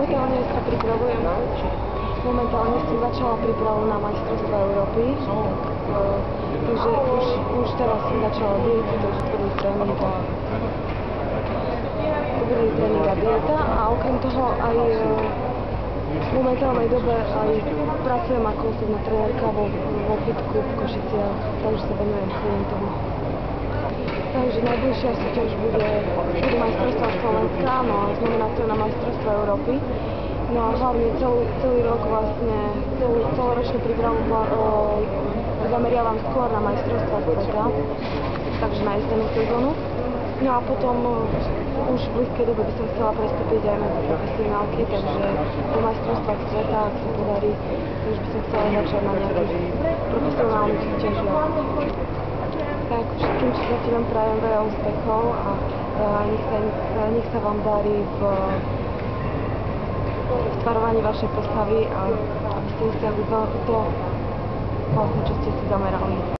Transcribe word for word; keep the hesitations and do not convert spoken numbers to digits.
Momentálne sa pripravujem. Momentálne som začala prípravu na majstrovstvá Európy. Takže už, už teraz som začala dietu, takže tvrdý tréning a tvrdý tréning a dieta. A okrem toho aj v momentálnej dobe aj pracujem ako osobná trenérka vo, vo fitku v Košiciach, takže sa venujem klientom. Takže najbližšia súťaž bude, bude majstrovstvá Slovenska, no a znamená to na majstrovstvá Európy. No a hlavne celý, celý rok vlastne, celú, celoročnú prípravu zameriavam skôr na majstrovstvá sveta, takže na jesennú sezónu. No a potom už v blízkej dobe by som chcela prestúpiť aj medzi profesionálky, takže po majstrovstvách sveta, ak sa podarí, už by som chcela začať na nejakých profesionálnych súťažiach. Tak všetkým čitateľom prajem veľa úspechov a nech sa, nech sa vám darí v, v tvarovaní vašej postavy a aby ste dosiahli to, to, vlastne, čo ste si zamerali.